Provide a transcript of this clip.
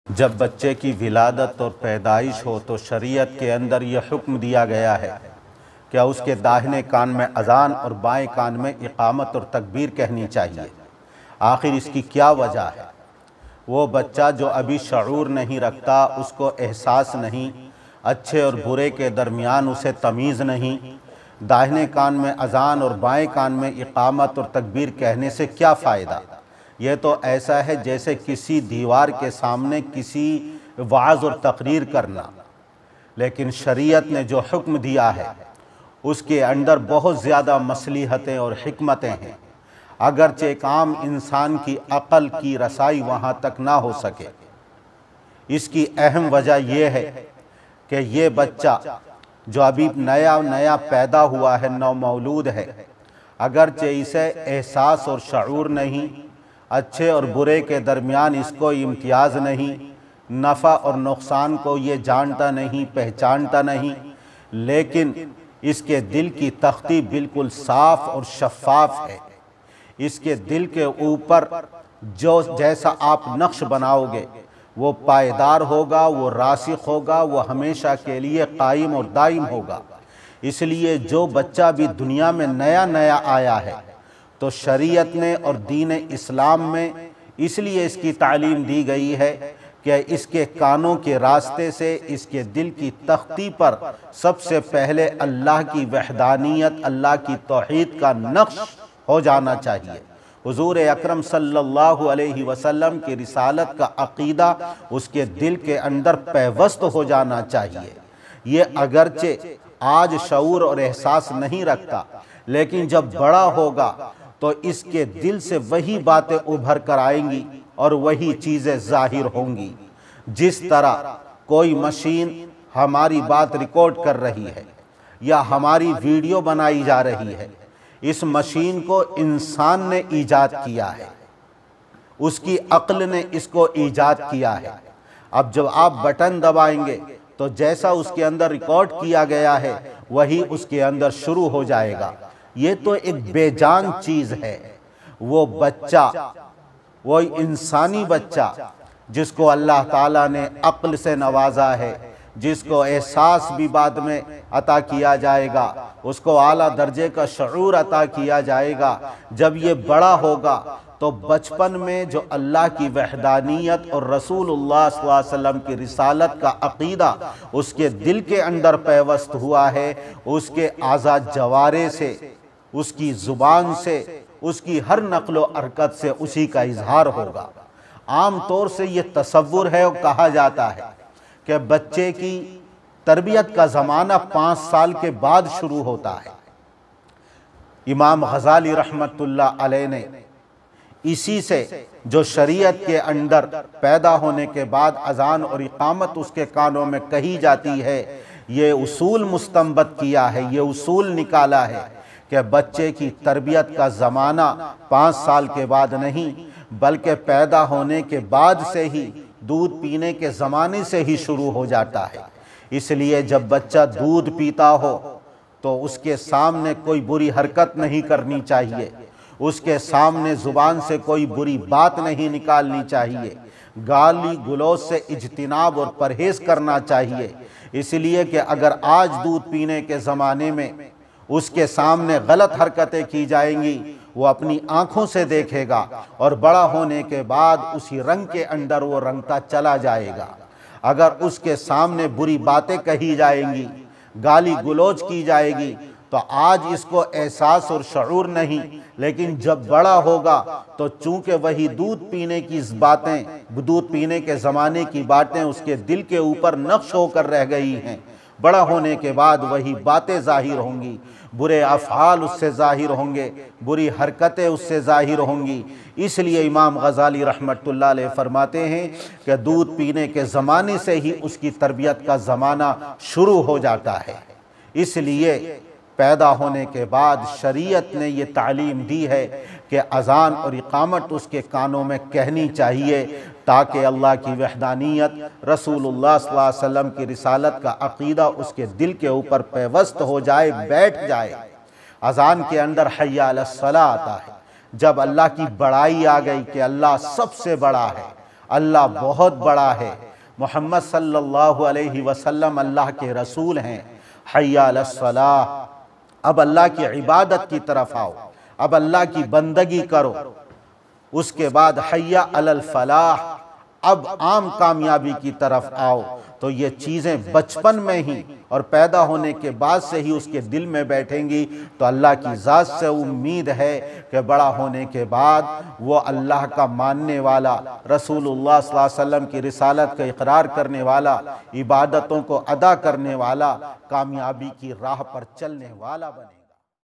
जब बच्चे की विलादत और पैदाइश हो तो शरीयत के अंदर यह हुक्म दिया गया है क्या उसके दाहिने कान में अजान और बाएं कान में इकामत और तकबीर कहनी चाहिए। आखिर इसकी क्या वजह है। वो बच्चा जो अभी शऊर नहीं रखता, उसको एहसास नहीं, अच्छे और बुरे के दरमियान उसे तमीज़ नहीं, दाहिने कान में अजान और बाएं कान में इकामत और तकबीर कहने से क्या फ़ायदा। यह तो ऐसा है जैसे किसी दीवार के सामने किसी वाज़ और तकरीर करना। लेकिन शरीयत ने जो हुक्म दिया है उसके अंदर बहुत ज़्यादा मसलिहतें और हिकमतें हैं। अगरचे एक आम इंसान की अक़ल की रसाई वहाँ तक ना हो सके। इसकी अहम वजह यह है कि ये बच्चा जो अभी नया नया पैदा हुआ है, नौमौलूद है, अगरचे इसे एहसास और शऊर नहीं, अच्छे और बुरे के दरमियान इसको इम्तियाज़ नहीं, नफ़ा और नुकसान को ये जानता नहीं, पहचानता नहीं, लेकिन इसके दिल की तख्ती बिल्कुल साफ़ और शफ़ाफ़ है। इसके दिल के ऊपर जो जैसा आप नक्श बनाओगे वो पायदार होगा, वो रासिख होगा, वो हमेशा के लिए कायम और दायम होगा। इसलिए जो बच्चा भी दुनिया में नया नया आया है तो शरीयत ने और दीन इस्लाम में इसलिए इसकी तालीम दी गई है कि इसके कानों के रास्ते से इसके दिल की तख्ती पर सबसे पहले अल्लाह की वहदानियत, अल्लाह की तौहीद का नक्श हो जाना चाहिए। हुज़ूर अकरम सल्लल्लाहु अलैहि वसल्लम की रिसालत का अक़ीदा उसके दिल के अंदर पैवस्त हो जाना चाहिए। ये अगरचे आज शऊर और एहसास नहीं रखता, लेकिन जब बड़ा होगा तो इसके दिल से वही बातें उभर कर आएंगी और वही चीज़ें ज़ाहिर होंगी। जिस तरह कोई मशीन हमारी बात रिकॉर्ड कर रही है या हमारी वीडियो बनाई जा रही है, इस मशीन को इंसान ने ईजाद किया है, उसकी अक्ल ने इसको ईजाद किया है। अब जब आप बटन दबाएंगे तो जैसा उसके अंदर रिकॉर्ड किया गया है वही उसके अंदर शुरू हो जाएगा। ये तो एक बेजान चीज़ है। वो बच्चा, वो इंसानी बच्चा जिसको अल्लाह ताला ने अक्ल से नवाजा है, जिसको एहसास भी बाद में अता किया जाएगा, उसको आला दर्जे का शऊर अता किया जाएगा। जब ये बड़ा होगा तो बचपन में जो अल्लाह की वहदानियत और रसूलुल्लाह सल्लल्लाहु अलैहि वसल्लम की रिसालत का अक़ीदा उसके दिल के अंदर पैवस्त हुआ है, उसके आज़ाद जवारे से, उसकी ज़ुबान से, उसकी हर नक़्लो हरकत से उसी का इजहार होगा। आम तौर से ये तसव्वुर है और कहा जाता है कि बच्चे की तरबियत का ज़माना 5 साल के बाद शुरू होता है। इमाम गज़ाली रहमतुल्लाह अलैह ने इसी से जो शरीयत के अंदर पैदा होने के बाद अजान और इकामत उसके कानों में कही जाती है, ये उसूल मुस्तंबत किया है, ये उसूल निकाला है कि बच्चे की तरबियत का ज़माना 5 साल के बाद नहीं बल्कि पैदा होने के बाद से ही, दूध पीने के ज़माने से ही शुरू हो जाता है। इसलिए जब बच्चा दूध पीता हो तो उसके सामने कोई बुरी हरकत नहीं करनी चाहिए, उसके सामने ज़ुबान से कोई बुरी बात नहीं निकालनी चाहिए, गाली गलौज से इज्तिनाब और परहेज़ करना चाहिए। इसलिए कि अगर आज दूध पीने के ज़माने में उसके सामने गलत हरकतें की जाएंगी, वो अपनी आँखों से देखेगा और बड़ा होने के बाद उसी रंग के अंदर वो रंगता चला जाएगा। अगर उसके सामने बुरी बातें कही जाएंगी, गाली गलौज की जाएगी, तो आज इसको एहसास और शऊर नहीं, लेकिन जब बड़ा होगा तो चूँकि वही दूध पीने की बातें, दूध पीने के ज़माने की बातें उसके दिल के ऊपर नक्श होकर रह गई हैं, बड़ा होने के बाद वही बातें ज़ाहिर होंगी, बुरे अफ़आल उससे ज़ाहिर होंगे, बुरी हरकतें उससे ज़ाहिर होंगी। इसलिए इमाम गज़ाली रहमतुल्लाह अलैह फरमाते हैं कि दूध पीने के ज़माने से ही उसकी तरबियत का ज़माना शुरू हो जाता है। इसलिए पैदा होने के बाद शरीयत ने ये तालीम दी है कि अज़ान और इकामत उसके कानों में कहनी चाहिए ताकि अल्लाह की वहदानियत, रसूलुल्लाह सल्लल्लाहु अलैहि वसल्लम की रिसालत का अक़ीदा उसके दिल के ऊपर पैवस्त हो जाए, बैठ जाए। अज़ान के अंदर हय्या अलस्सलाह आता है। जब अल्लाह की बड़ाई आ गई कि अल्लाह सबसे बड़ा है, अल्लाह बहुत बड़ा है, मोहम्मद सल्लल्लाहु अलैहि वसल्लम अल्लाह के रसूल हैं। हय्या अलस सलाह, अब अल्लाह की इबादत की तरफ आओ, अब अल्लाह की बंदगी करो। उसके बाद हय्या अलल फलाह, अब आम कामयाबी की तरफ आओ। तो ये चीज़ें बचपन में ही और पैदा होने के बाद से ही उसके दिल में बैठेंगी, तो अल्लाह की ज़ात से उम्मीद है कि बड़ा होने के बाद वो अल्लाह का मानने वाला, रसूलुल्लाह सल्लल्लाहु अलैहि वसल्लम की रिसालत का इकरार करने वाला, इबादतों को अदा करने वाला, कामयाबी की राह पर चलने वाला बने।